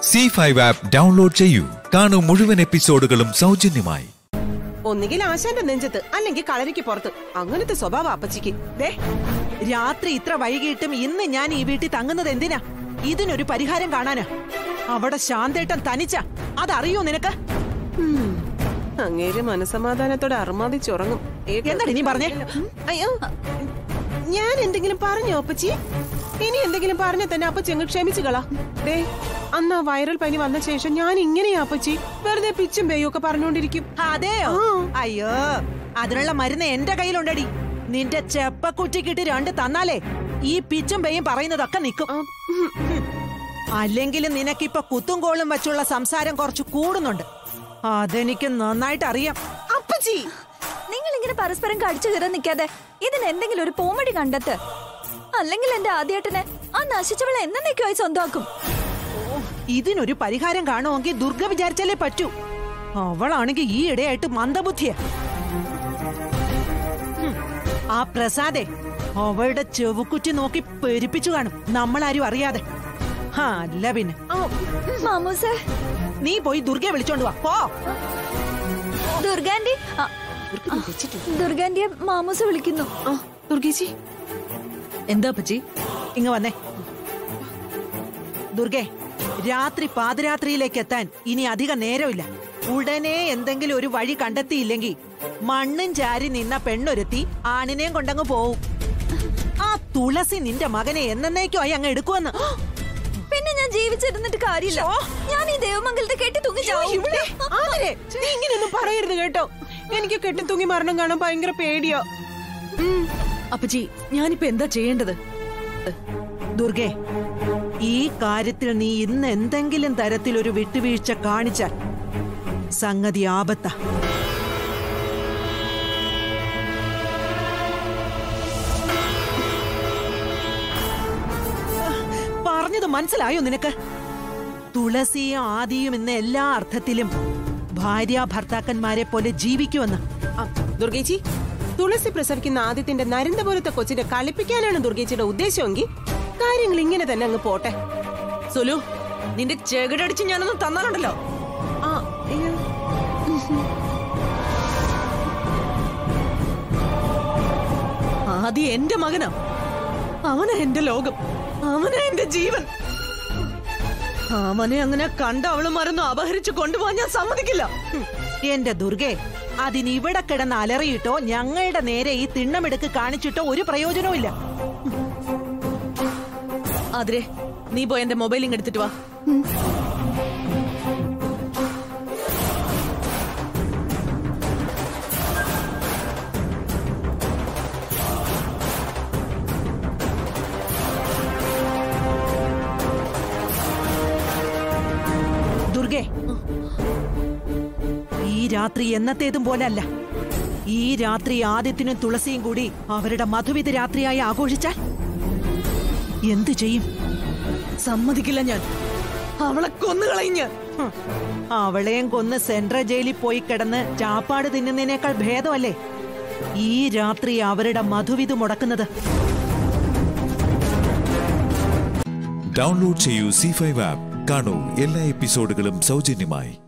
C5 app download ചെയ്യൂ. കാണൂ മുഴുവൻ എപ്പിസോഡുകളും സൗജന്യമായി. ഒന്നുകിൽ ആശാന്റെ നെഞ്ചത്ത് അല്ലെങ്കിൽ കളരിക്ക് പുറത്ത്. അങ്ങനത്തെ സ്വഭാവം അപ്പച്ചിക്ക്. രാത്രി ഇത്ര വൈകിട്ടും ഇന്ന് ഞാൻ ഈ വീട്ടിൽ തങ്ങുന്നത് എന്തിനാ? ഇതിനൊരു പരിഹാരം കാണാനാ. അവിടെ ശാന്തേട്ടൻ തനിച്ച അതറിയോ നിനക്ക്? അങ്ങേര് മനസമാധാനത്തോടെ അർമാദിച്ചുറങ്ങും. എന്താണ് നീ പറഞ്ഞേ? അയ്യോ, ഞാൻ എന്തെങ്കിലും പറഞ്ഞോ അപ്പച്ചി? ഇനി എന്തെങ്കിലും പറഞ്ഞ തന്നെ അപ്പച്ചി അങ്ങ് ക്ഷമിച്ചുകളാ. അന്ന് ആ വൈറൽ പനി വന്ന ശേഷം ഞാൻ ഇങ്ങനെയാ അപ്പച്ചി, വെറുതെ പിച്ചും പേയും ഒക്കെ പറഞ്ഞോണ്ടിരിക്കും. അതെയോ? അയ്യോ, അതിനുള്ള മരുന്ന് എന്റെ കയ്യിലുണ്ടടി. നിന്റെ ചെപ്പക്കുറ്റിക്കിട്ട് 2 തന്നാലേ ഈ പിച്ചും പേയും പറയുന്നതൊക്കെ നിക്കും. അല്ലെങ്കിൽ നിനക്കിപ്പൊ കുത്തും കോളും വെച്ചുള്ള സംസാരം കുറച്ച് കൂടുന്നുണ്ട്. അതെനിക്ക് നന്നായിട്ട് അറിയാം. അപ്പച്ചി, നിങ്ങൾ ഇങ്ങനെ പരസ്പരം കടിച്ചു കയറാൻ നിൽക്കാതെ ഇതിന് എന്തെങ്കിലും ഒരു പോമടി കണ്ടെത്ത്. അല്ലെങ്കിൽ എന്റെ ആദ്യേട്ടനെ ആ നശിച്ചവളെ എന്നേക്കുമായി സ്വന്തമാക്കും. ഇതിനൊരു പരിഹാരം കാണുമെങ്കിൽ ദുർഗ വിചാരിച്ചാലേ പറ്റൂ. അവളാണെങ്കിൽ ഈ ഇടയായിട്ട് മന്ദബുദ്ധിയ. ആ പ്രസാദേ അവളുടെ ചെവുക്കുറ്റി നോക്കി പെരുപ്പിച്ചു കാണും, നമ്മളാരും അറിയാതെ. അല്ല പിന്നെ മാമൂസേ, നീ പോയി ദുർഗയെ വിളിച്ചോണ്ട് വാ. പോ. ദുർഗാന്റിയെ മാമൂസ വിളിക്കുന്നു. ദുർഗേച്ചി, എന്താ പച്ചി? ഇങ്ങ് വന്നേ. ദുർഗേ, രാത്രി പാതിരാത്രിയിലേക്ക് എത്താൻ ഇനി അധിക നേരമില്ല. ഉടനെ എന്തെങ്കിലും ഒരു വഴി കണ്ടെത്തിയില്ലെങ്കിൽ മണ്ണും ചാരി നിന്ന പെണ്ണൊരുത്തി ആണിനെയും കൊണ്ടങ്ങ് പോവും. ആ തുളസി നിന്റെ മകനെ എന്നേക്കുമായി അങ്ങ് എടുക്കുമെന്ന്. പിന്നെ ഞാൻ ജീവിച്ചിരുന്നിട്ട് കാര്യമില്ല. ഞാൻ ഈ ദേവമംഗലത്തെ കെട്ടി തൂങ്ങി ചാവും. നീ ഇങ്ങനെയൊന്നും പറയരുത് കേട്ടോ. എനിക്ക് കെട്ടി തൂങ്ങി മരണം കാണാൻ ഭയങ്കര പേടിയോ. അപ്പച്ചി, ഞാനിപ്പോ എന്താ ചെയ്യേണ്ടത്? ദുർഗേ, ഈ കാര്യത്തിൽ നീ ഇന്ന് എന്തെങ്കിലും തരത്തിലൊരു വിട്ടുവീഴ്ച കാണിച്ചാൽ സംഗതി ആപത്താ. പറഞ്ഞത് മനസ്സിലായോ നിനക്ക്? തുളസിയും ആദിയും ഇന്ന് എല്ലാ അർത്ഥത്തിലും ഭാര്യ ഭർത്താക്കന്മാരെ പോലെ ജീവിക്കുമെന്ന്. ദുർഗേച്ചി, തുളസി പ്രസവിക്കുന്ന ആദ്യത്തിന്റെ നരന്തപുരത്തെ കൊച്ചിനെ കളിപ്പിക്കാനാണ് ദുർഗേച്ചിയുടെ ഉദ്ദേശമെങ്കിൽ കാര്യങ്ങൾ ഇങ്ങനെ തന്നെ അങ്ങ് പോട്ടെ. സുലു, നിന്റെ ചെകിടടിച്ച് ഞാനൊന്നും തന്നാലുണ്ടല്ലോ. ആദ്യം എന്റെ മകനാ. അവനാ എന്റെ ലോകം, അവനാ എന്റെ ജീവൻ. അവനെ അങ്ങനെ കണ്ട അവള് മറന്നു അപഹരിച്ചു കൊണ്ടുപോകാൻ ഞാൻ സമ്മതിക്കില്ല. എന്റെ ദുർഗേ, അതിനിവിടെ കിടന്ന് അലറിയിട്ടോ ഞങ്ങളുടെ നേരെ ഈ തിണ്ണമെടുക്ക് കാണിച്ചിട്ടോ ഒരു പ്രയോജനവും ഇല്ല. അതിരെ, നീ പോയി എന്റെ മൊബൈലിങ് എടുത്തിട്ട് വാ. ദുർഗേ, ഈ രാത്രി എന്നത്തേതും പോലല്ല. ഈ രാത്രി ആദിത്യനും തുളസിയും കൂടി അവരുടെ മധുവിധ രാത്രിയായി ആഘോഷിച്ചാൽ എന്തു ചെയ്യും? സമ്മതിക്കില്ല ഞാൻ. അവളെ കൊന്നുകളഞ്ഞ് അവളെയും കൊന്ന് സെൻട്രൽ ജയിലിൽ പോയി കിടന്ന് ചാപ്പാട് തിന്നുന്നതിനേക്കാൾ ഭേദമല്ലേ ഈ രാത്രി അവരുടെ മധുവിധു മുടക്കുന്നത്? ഡൗൺലോഡ് ചെയ്യൂ C5 ആപ്പ്. കാണൂ എല്ലാ എപ്പിസോഡുകളും സൗജന്യമായി.